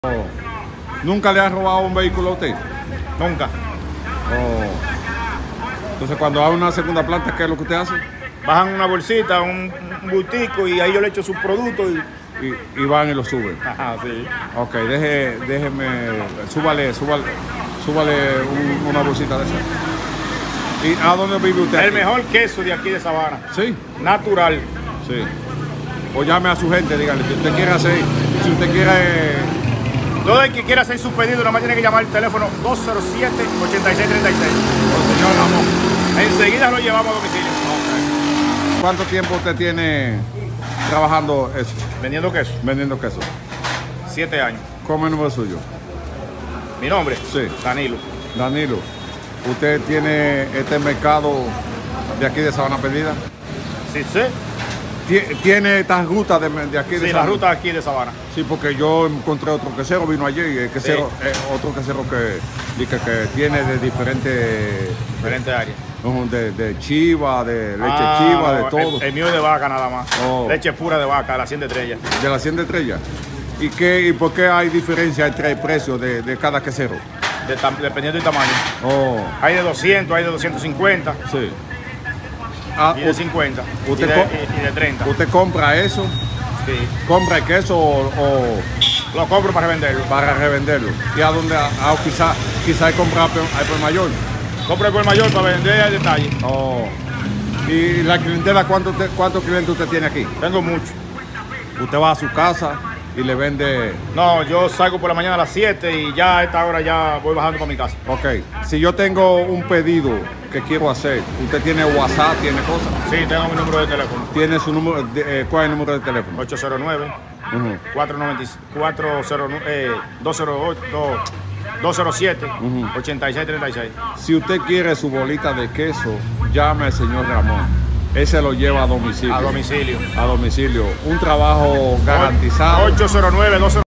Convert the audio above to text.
¿Nunca le han robado un vehículo a usted? Nunca. Entonces, cuando hay una segunda planta, ¿qué es lo que usted hace? Bajan una bolsita, un bultico y ahí yo le echo sus productos Y van y lo suben. Ajá, sí. Ok, déjeme, súbale una bolsita de esa. ¿Y a dónde vive usted? El aquí? mejor queso de aquí de Sabana. Sí, Natural. sí. O llame a su gente, dígale, si usted quiere hacer, si usted quiere... Todo el que quiera hacer su pedido, nada más tiene que llamar al teléfono 207-8636. Señor Ramón. Enseguida lo llevamos a domicilio. ¿Cuánto tiempo usted tiene trabajando eso, Vendiendo queso. vendiendo queso? 7 años. ¿Cómo es el nombre suyo? Mi nombre. Sí. Danilo. Danilo, ¿usted tiene este mercado de aquí de Sabana Perdida? Sí, sí. ¿Tiene estas rutas de aquí de Sí, la Sabana? ruta aquí de Sabana. Sí, porque yo encontré otro quesero, vino ayer, y el quesero, otro quesero que tiene de diferentes Diferentes áreas. de chiva, de leche chiva, de todo. El mío es de vaca nada más. Oh. Leche pura de vaca, la 100 de estrella. De la Hacienda Estrella. ¿Y por qué hay diferencia entre el precio de cada quesero? Dependiendo del tamaño. Oh, Hay de 200, hay de 250 sí. Ah, y de 50 usted y de 30. ¿Usted compra eso? Sí. ¿Compra el queso o Lo compro para revenderlo. para revenderlo? ¿Y a dónde? Quizá hay compra al por mayor. Compro el por mayor para vender al detalle. Oh. ¿Y la clientela, cuántos clientes usted tiene aquí? Tengo mucho. Usted va a su casa y le vende... No, yo salgo por la mañana a las 7 y ya a esta hora ya voy bajando para mi casa. Ok, si yo tengo un pedido que quiero hacer, ¿usted tiene WhatsApp, tiene cosas? Sí, tengo mi número de teléfono. ¿Tiene su número? ¿Cuál es el número de teléfono? 809 Ujú. 207 8636. Si usted quiere su bolita de queso, llame al señor Ramón. Él se lo lleva a domicilio. A domicilio. A domicilio. Un trabajo garantizado. 809 207